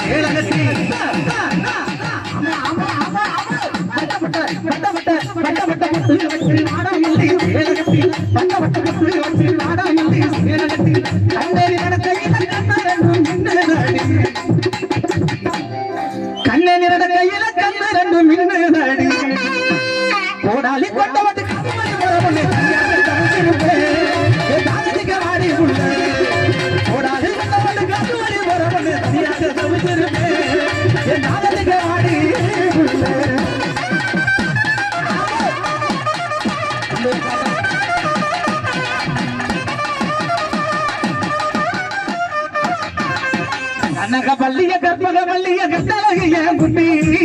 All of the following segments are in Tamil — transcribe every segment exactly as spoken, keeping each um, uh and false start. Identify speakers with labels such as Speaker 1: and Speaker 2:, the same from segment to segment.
Speaker 1: ஏழகத்தி கண்ணே நிறட கையில கண்ணு ரெண்டு மின்னடி கோடாலி கொண்டவட்டு வாடி உள்ள கோடாலி கொண்டவட்டு கட்டுவடி வரவன்னு தெரியாத தவிச்சிருப்பே நாளைக்கு வாடி உள்ள கனக வள்ளிய கற்பக வள்ளிய கட்டழகிய குட்டி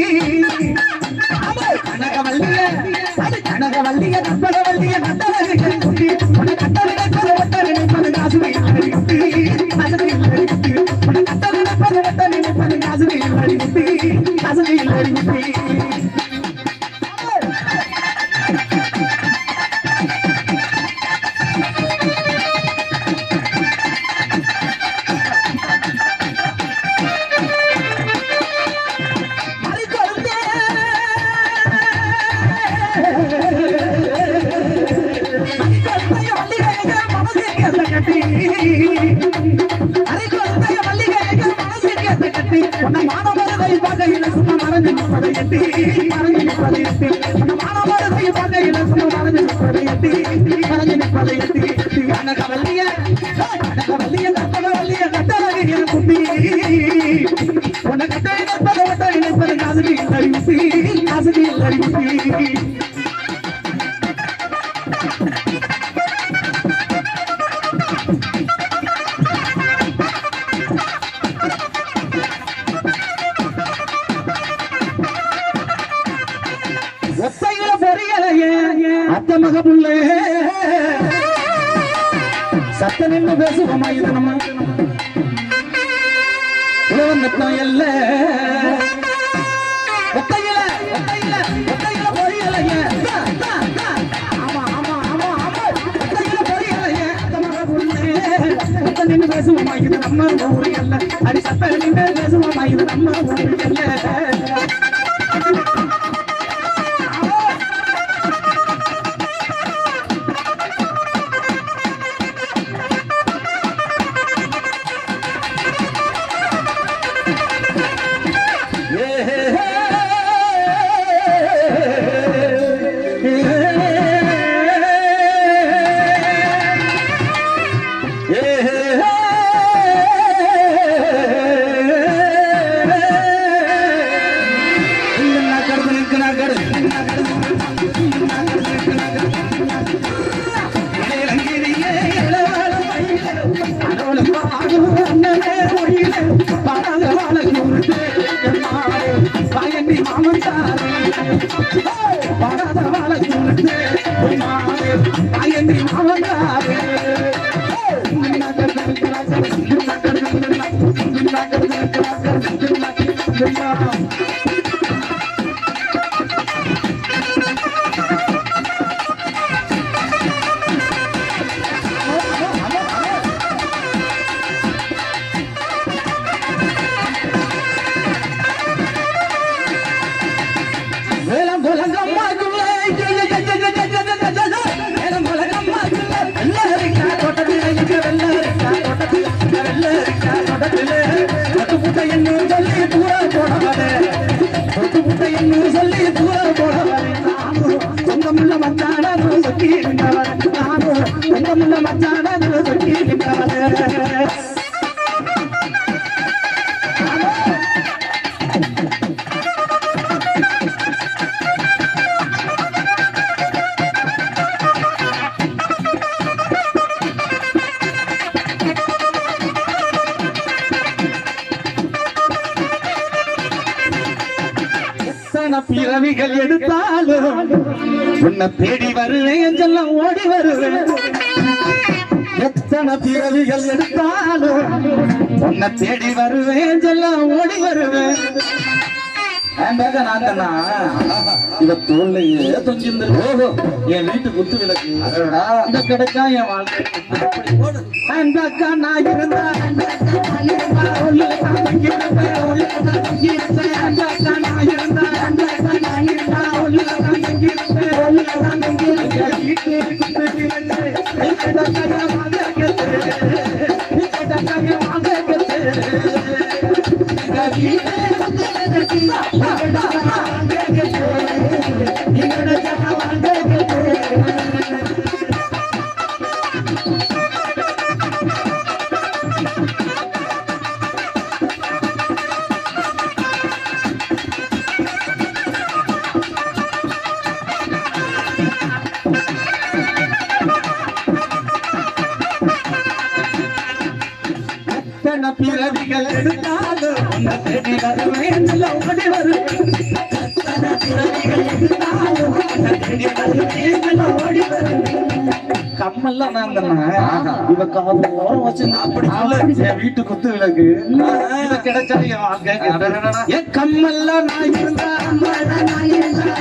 Speaker 1: கனக வள்ளிய கனக வள்ளிய கற்பக வள்ளிய கட்டழகிய குட்டி உன கட்டளை பலவட்ட நினைப்பது காசுமை குட்டி காசுமை குட்டி உன கட்டளை பலவட்ட நினைப்பது காசுமை குட்டி காசுமை குட்டி சத்தனின்னு பேசுவோமா இது நம்ம உலகத்தான் எல்ல ஒத்தையில ஒத்தையில ஒத்தையில பொரியலைய ஆமா ஆமா ஆமா ஆமா ஒத்தையில பொரியலைய சத்தனின்னு பேசுவோமா இது நம்ம ஊரு அல்ல அடி சத்தனின்னு பேசுவோமா இது நம்ம ஊரு அல்ல பிறவிகள் எடுத்தாலும் உன்னை தேடி வருவேன் செல்லம் ஓடி வருவேன் எத்தனை பிறவிகள் எடுத்தாலும் உன்னை தேடி வருவேன் செல்லம் ஓடி வருவேன் இவ தோல்லையே தொங்கிருந்து ஓஹோ என் வீட்டு குத்து விளக்கு இந்த கிடைச்சா என் வாழ்க்கை அந்த அக்கா நான் இருந்தா பிறவிகள் எடுத்தாலும் உன்னை தேடி வருவேன் ஓடி வருவேன் கம்மெல்லாம் நான் தானே இவ காலம் வச்சு அப்படி சொல்ல என் வீட்டு குத்து விளக்கு இவ கிடைச்சா என் கம்மெல்லாம் நான் இருந்தா கம்மெல்லாம் நான் இருந்தா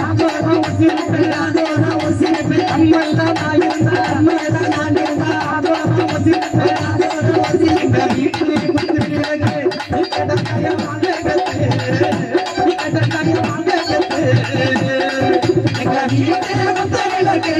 Speaker 1: வீட்டுல குத்து விளக்கு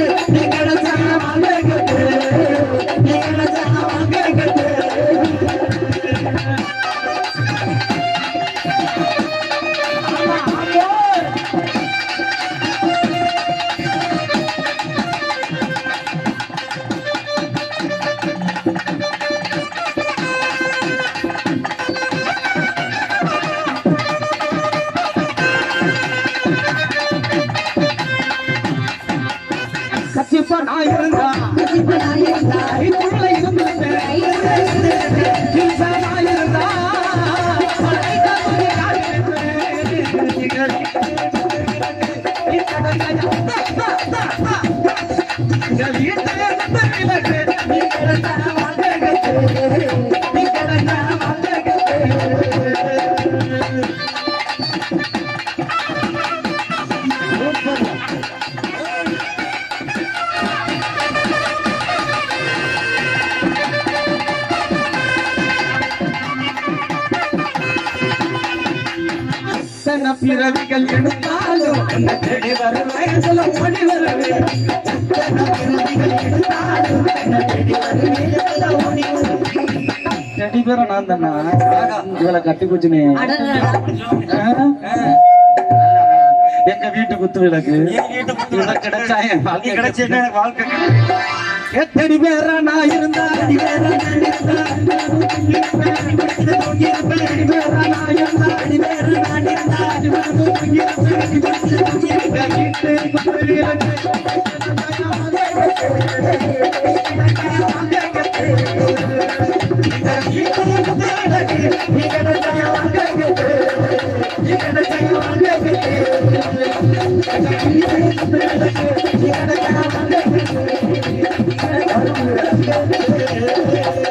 Speaker 1: கச்சிப்பா நான் இருந்தா இதுக்குள்ள இருந்தேன் நான் இருந்தா பிறவிகள் எடுத்தாலும் உன்னை தேடி வருவேன் சொல்ல ஓடி வருவேன் தேடி பேர நான் தானா இவளை கட்டி குச்சினே எங்க வீட்டு குத்து விளக்கு கிடைச்சா என் வாழ்க்கை கிடைச்சு வாழ்க்கை எத்தடி பேர நான் இருந்தா Thank you.